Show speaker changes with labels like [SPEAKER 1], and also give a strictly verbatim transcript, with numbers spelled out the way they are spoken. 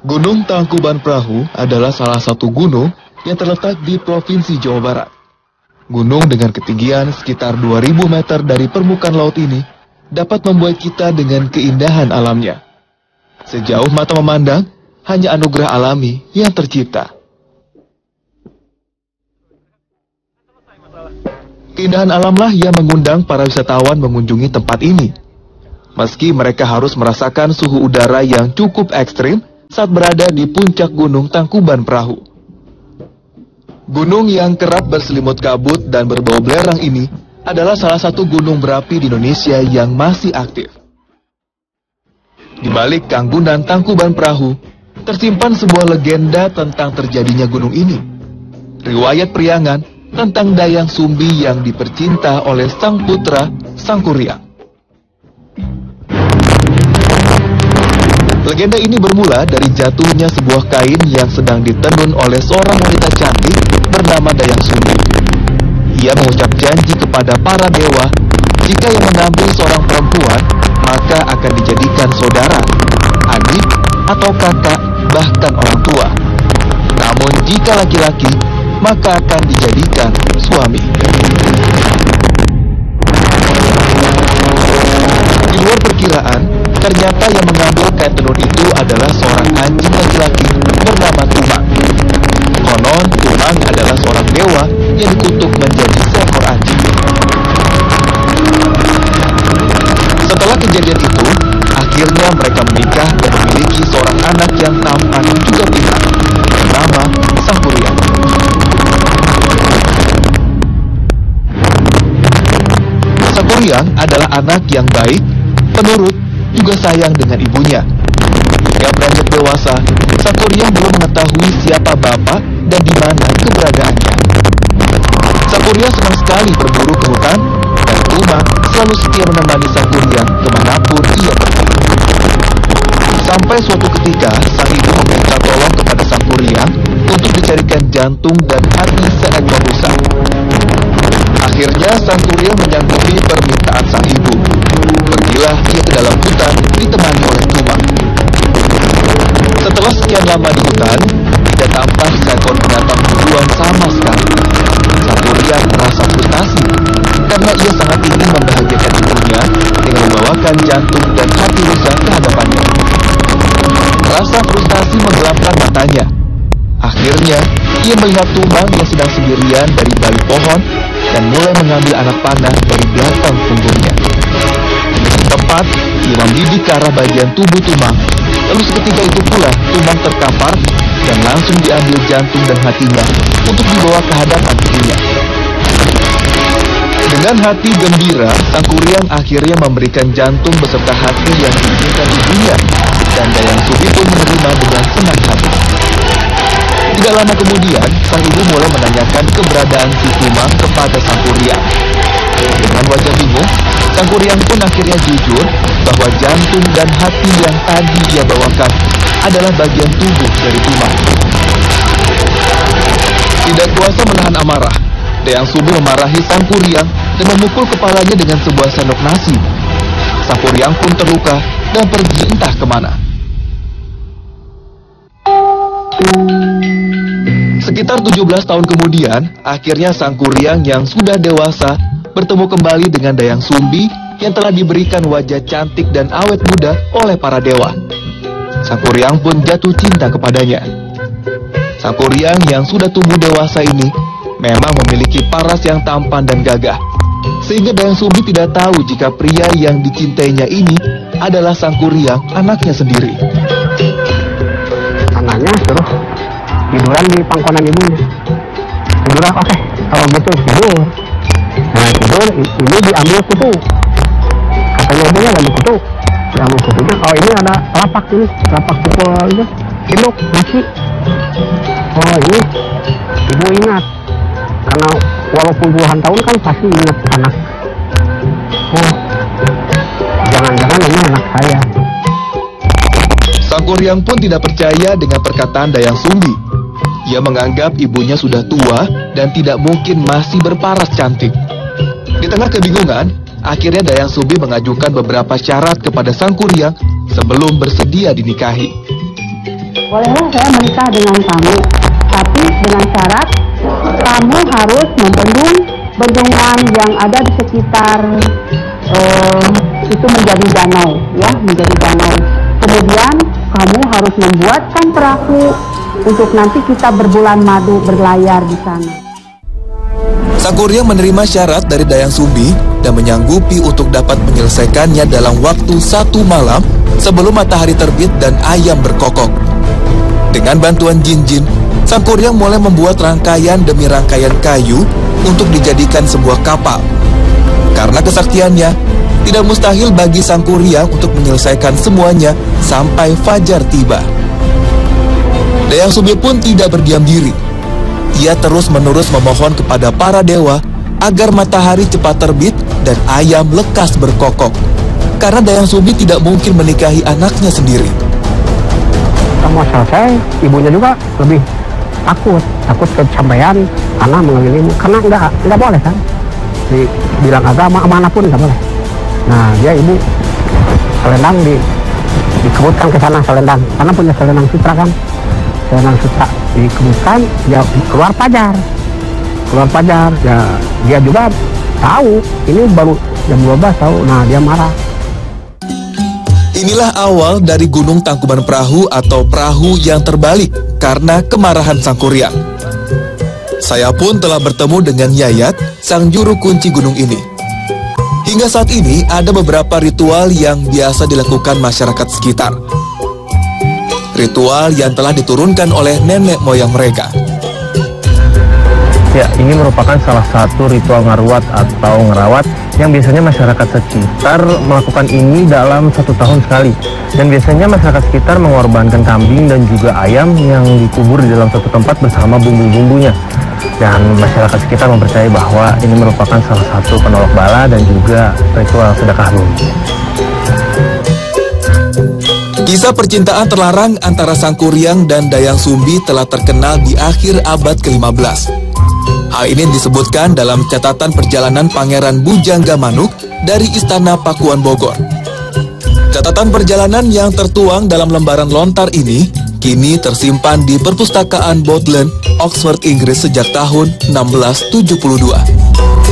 [SPEAKER 1] Gunung Tangkuban Perahu adalah salah satu gunung yang terletak di Provinsi Jawa Barat. Gunung dengan ketinggian sekitar dua ribu meter dari permukaan laut ini dapat membuat kita dengan keindahan alamnya. Sejauh mata memandang, hanya anugerah alami yang tercipta. Keindahan alamlah yang mengundang para wisatawan mengunjungi tempat ini. Meski mereka harus merasakan suhu udara yang cukup ekstrim saat berada di puncak Gunung Tangkuban Perahu. Gunung yang kerap berselimut kabut dan berbau belerang ini adalah salah satu gunung berapi di Indonesia yang masih aktif. Di balik Kanggunan Tangkuban Perahu, tersimpan sebuah legenda tentang terjadinya gunung ini. Riwayat Priangan tentang Dayang Sumbi yang dipercinta oleh sang putra Sangkuriang. Legenda ini bermula dari jatuhnya sebuah kain yang sedang ditenun oleh seorang wanita cantik bernama Dayang Sumbi. Ia mengucap janji kepada para dewa, jika yang mengambil seorang perempuan, maka akan dijadikan saudara, adik, atau kakak, bahkan orang tua. Namun jika laki-laki, maka akan dijadikan suami. Di luar perkiraan, ternyata yang mengambil kain tenun itu adalah seorang anjing laki-laki bernama Tumang. Konon, Tumang adalah seorang dewa yang dikutuk menjadi seekor anjing. Setelah kejadian itu, akhirnya mereka menikah dan memiliki seorang anak yang tampan juga pintar, bernama Sangkuriang. Sangkuriang adalah anak yang baik, penurut, juga sayang dengan ibunya. Hingga beranjak dewasa, Sangkuriang belum mengetahui siapa bapak dan di mana keberadaannya. Sangkuriang senang sekali berburu ke hutan, dan Tumang selalu setia menemani Sangkuriang kemanapun ia pergi. Sampai suatu ketika, sang ibu meminta tolong kepada Sangkuriang untuk dicarikan jantung dan hati seekor rusa. Akhirnya Sangkuriang menyanggupi permintaan sang ibu. Pergilah ia ke dalam hutan ditemani oleh Tumang. Setelah sekian lama di hutan, tidak tampak seekor binatang buruan sama sekali. Sangkuriang merasa frustasi karena ia sangat ingin membahagiakan ibunya dengan membawakan jantung dan hati rusa ke hadapannya. Rasa frustasi menggelapkan matanya. Akhirnya, ia melihat Tumang yang sedang sendirian dari balik pohon dan mulai mengambil anak panah dari belakang punggungnya. Dengan tepat, ia membidik ke arah bagian tubuh Tumang. Lalu seketika itu pula, Tumang terkapar dan langsung diambil jantung dan hatinya untuk dibawa ke hadapan ibunya. Dengan hati gembira, Sangkuriang akhirnya memberikan jantung beserta hati yang diinginkan ibunya, dan Dayang Sumbi pun menerima dengan senang hati. Tidak lama kemudian, sang ibu mulai menanyakan keberadaan si Tumang kepada Sangkuriang. Dengan wajah bingung, Sangkuriang pun akhirnya jujur bahwa jantung dan hati yang tadi ia bawakan adalah bagian tubuh dari Tumang. Tidak kuasa menahan amarah, Dayang Sumbi memarahi Sangkuriang dan memukul kepalanya dengan sebuah sendok nasi. Sangkuriang pun terluka dan pergi entah kemana. Sekitar tujuh belas tahun kemudian, akhirnya Sangkuriang yang sudah dewasa bertemu kembali dengan Dayang Sumbi yang telah diberikan wajah cantik dan awet muda oleh para dewa. Sangkuriang pun jatuh cinta kepadanya. Sangkuriang yang sudah tumbuh dewasa ini memang memiliki paras yang tampan dan gagah, sehingga Dayang Sumbi tidak tahu jika pria yang dicintainya ini adalah Sangkuriang, anaknya sendiri.
[SPEAKER 2] Anaknya suruh tiduran di pangkonan ibunya. Tiduran, oke, okay. Kalau gitu tidur. Nah tidur, ini diambil kutu. Katanya ibunya lagi kutu. Diambil kutunya, oh ini ada lapak ini, lapak pukul itu, induk, nasi. Oh ini, ibu ingat. Karena walaupun puluhan tahun kan pasti ingat anak. Oh, jangan-jangan ini anak saya.
[SPEAKER 1] Sangkuriang pun tidak percaya dengan perkataan Dayang Sumbi. Ia menganggap ibunya sudah tua dan tidak mungkin masih berparas cantik. Di tengah kebingungan, akhirnya Dayang Sumbi mengajukan beberapa syarat kepada Sangkuriang sebelum bersedia dinikahi.
[SPEAKER 3] bolehlah saya menikah dengan kamu, tapi dengan syarat kamu harus membendung bendungan yang ada di sekitar eh, itu menjadi danau, ya, menjadi danau. Kemudian kamu harus membuatkan perahu untuk nanti kita berbulan madu berlayar di sana.
[SPEAKER 1] Sang Kuryang menerima syarat dari Dayang Sumbi dan menyanggupi untuk dapat menyelesaikannya dalam waktu satu malam sebelum matahari terbit dan ayam berkokok. Dengan bantuan jin-jin, Sang Kuryang mulai membuat rangkaian demi rangkaian kayu untuk dijadikan sebuah kapal. Karena kesaktiannya, tidak mustahil bagi Sang Kuryang untuk menyelesaikan semuanya sampai fajar tiba. Dayang Sumbi pun tidak berdiam diri. Ia terus-menerus memohon kepada para dewa agar matahari cepat terbit dan ayam lekas berkokok. Karena Dayang Sumbi tidak mungkin menikahi anaknya sendiri.
[SPEAKER 2] Mau selesai, ibunya juga lebih takut, takut kesampaian anak mengambil ibu, karena enggak, enggak boleh kan, dibilang agama manapun enggak boleh. Nah dia ibu selendang di dikebutkan ke sana selendang, karena punya selendang sutra kan, selendang sutra dikebutkan, ya keluar pajar, keluar pajar, ya dia juga tahu ini baru jam dua belas tahu, nah dia marah.
[SPEAKER 1] Inilah awal dari Gunung Tangkuban Perahu atau perahu yang terbalik karena kemarahan Sang Kuryang. Saya pun telah bertemu dengan Yayat, sang juru kunci gunung ini. Hingga saat ini ada beberapa ritual yang biasa dilakukan masyarakat sekitar. Ritual yang telah diturunkan oleh nenek moyang mereka.
[SPEAKER 4] Ya, ini merupakan salah satu ritual ngaruat atau ngerawat yang biasanya masyarakat sekitar melakukan ini dalam satu tahun sekali. Dan biasanya masyarakat sekitar mengorbankan kambing dan juga ayam yang dikubur di dalam satu tempat bersama bumbu-bumbunya. Dan masyarakat sekitar mempercayai bahwa ini merupakan salah satu penolak bala dan juga ritual sedekah bumi.
[SPEAKER 1] Kisah percintaan terlarang antara Sang Kuryang dan Dayang Sumbi telah terkenal di akhir abad ke lima belas. Hal ini disebutkan dalam catatan perjalanan Pangeran Bujangga Manuk dari Istana Pakuan Bogor. Catatan perjalanan yang tertuang dalam lembaran lontar ini kini tersimpan di Perpustakaan Bodleian, Oxford, Inggris sejak tahun enam belas tujuh puluh dua.